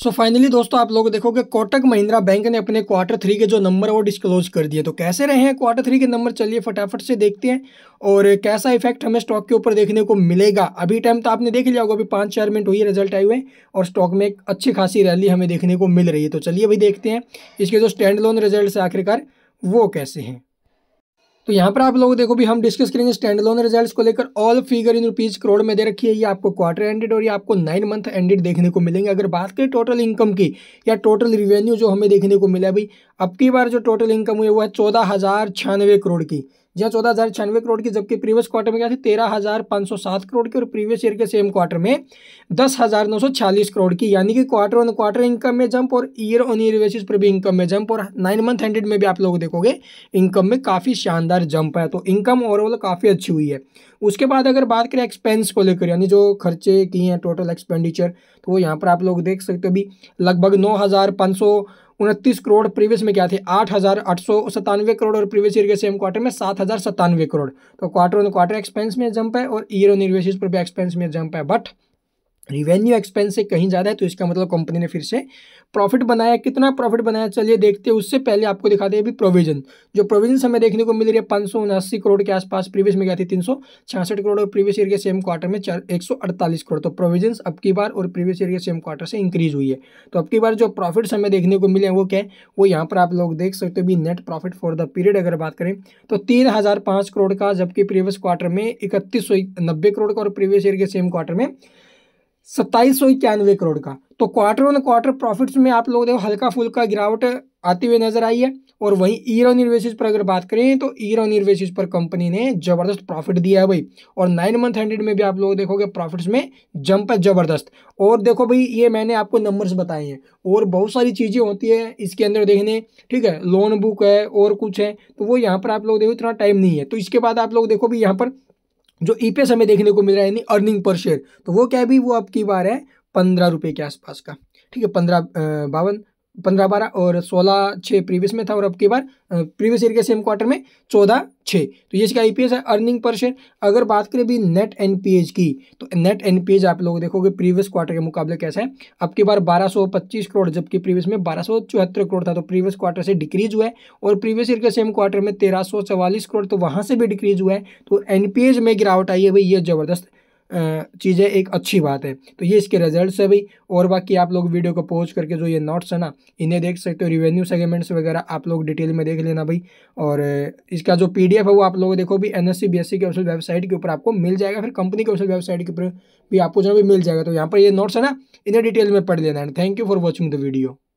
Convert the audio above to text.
So finally दोस्तों आप लोग देखोगे कोटक महिंद्रा बैंक ने अपने क्वार्टर 3 के जो नंबर है वो डिस्क्लोज कर दिए। तो कैसे रहे हैं क्वार्टर 3 के नंबर, चलिए फटाफट से देखते हैं और कैसा इफेक्ट हमें स्टॉक के ऊपर देखने को मिलेगा। अभी टाइम तो आपने देख लिया होगा, अभी 5-4 मिनट हुई रिजल्ट आए हुए और स्टॉक में एक अच्छी खासी रैली हमें देखने को मिल रही है। तो चलिए भाई देखते हैं इसके जो स्टैंड लोन रिजल्ट है आखिरकार वो कैसे हैं। तो यहाँ पर आप लोग देखो भी हम डिस्कस करेंगे स्टैंड लोन रिजल्ट्स को लेकर। All figure in rupees crore में दे रखी है, ये आपको क्वार्टर एंडेड और ये आपको 9 मंथ एंडेड देखने को मिलेंगे। अगर बात करें टोटल इनकम की या टोटल रिवेन्यू जो हमें देखने को मिला भाई, अब की बार जो टोटल इनकम हुई वो है 14,096 करोड़ की, जहाँ 14,096 करोड़ की, जबकि प्रीवियस क्वार्टर में क्या थी 13,507 करोड़ की और प्रीवियस ईयर के सेम क्वार्टर में 10,946 करोड़ की। यानी कि क्वार्टर ऑन क्वार्टर इनकम में जंप और ईयर ऑन ईयर बेसिस पर भी इनकम में जंप और 9 मंथ एंडेड में भी आप लोग देखोगे इनकम में काफ़ी शानदार जंप है। तो इनकम ओवरऑल काफ़ी अच्छी हुई है। उसके बाद अगर बात करें एक्सपेंस को लेकर, यानी जो खर्चे की हैं टोटल एक्सपेंडिचर, तो वो यहाँ पर आप लोग देख सकते हो भी लगभग 9,529 करोड़, प्रीवियस में क्या थे 8,897 करोड़ और प्रीवियस ईयर के सेम क्वार्टर में 7,097 करोड़। तो क्वार्टर ऑन क्वार्टर एक्सपेंस में जंप है और ईयर ऑन ईयर बेसिस पर भी एक्सपेंस में जंप है, बट रिवेन्यू एक्सपेंस से कहीं ज़्यादा है। तो इसका मतलब कंपनी ने फिर से प्रॉफिट बनाया। कितना प्रॉफिट बनाया चलिए देखते हैं। उससे पहले आपको दिखा दें अभी प्रोविजन, जो प्रोविजन हमें देखने को मिल रही है 579 करोड़ के आसपास, प्रीवियस में क्या थी 366 करोड़ और प्रीवियस ईयर के सेम क्वार्टर में 148 करोड़। तो प्रोविजन अब की बार और प्रीवियस ईयर के सेम क्वार्टर से इंक्रीज हुई है। तो अब की बार जो प्रॉफिट्स हमें देखने को मिले हैं वो क्या है, वो यहाँ पर आप लोग देख सकते हो भी net profit for the period अगर बात करें तो 3,005 करोड़ का, जबकि प्रीवियस क्वार्टर में 3,190 करोड़ का और प्रीवियस ईयर के सेम क्वार्टर में 2,791 करोड़ का। तो क्वार्टर ऑन क्वार्टर प्रॉफिट्स में आप लोग देखो हल्का फुल्का गिरावट आती हुई नजर आई है। और वहीं ईयर ऑन ईयर बेसिस पर अगर बात करें तो ईयर ऑन ईयर बेसिस पर कंपनी ने जबरदस्त प्रॉफिट दिया है भाई। और 9 मंथ एंडेड में भी आप लोग देखोगे प्रॉफिट्स में जंप है जबरदस्त। और देखो भाई ये मैंने आपको नंबर्स बताए हैं और बहुत सारी चीज़ें होती है इसके अंदर देखने, ठीक है, लोन बुक है और कुछ है, तो वो यहाँ पर आप लोग देखो इतना टाइम नहीं है। तो इसके बाद आप लोग देखो भी यहाँ पर जो ईपीएस हमें देखने को मिल रहा है यानी अर्निंग पर शेयर, तो वो क्या है भी, वो अब की बार है 15 रुपये के आसपास का, ठीक है, 15 12 और 16 6 प्रीवियस में था और अब की बार प्रीवियस ईयर के सेम क्वार्टर में 14 6। तो ये इसका ईपीएस है अर्निंग पर शेयर। अगर बात करें भी नेट एनपीएज की, तो नेट एनपीएज आप लोग देखोगे प्रीवियस क्वार्टर के मुकाबले कैसा है, अब की बार 1,225 करोड़, जबकि प्रीवियस में 1,274 करोड़ था। तो प्रीवियस क्वार्टर से डिक्रीज हुआ है और प्रीवियस ईयर के सेम क्वार्टर में 1,344 करोड़, तो वहाँ से भी डिक्रीज हुआ है। तो एनपीएज में गिरावट आई है भाई, ये जबरदस्त चीज़ है, एक अच्छी बात है। तो ये इसके रिजल्ट्स है भाई। और बाकी आप लोग वीडियो को पॉज करके जो ये नोट्स है ना इन्हें देख सकते हो, रिवेन्यू सेगमेंट्स वगैरह आप लोग डिटेल में देख लेना भाई। और इसका जो पीडीएफ है वो आप लोग देखो भी एनएससी बीएससी के ऑफिशियल वेबसाइट के ऊपर आपको मिल जाएगा, फिर कंपनी के ऑफिशियल वेबसाइट के ऊपर भी आपको जो भी मिल जाएगा। तो यहाँ पर ये नोट्स है ना इन्हें डिटेल में पढ़ लेना है। Thank you for watching the video.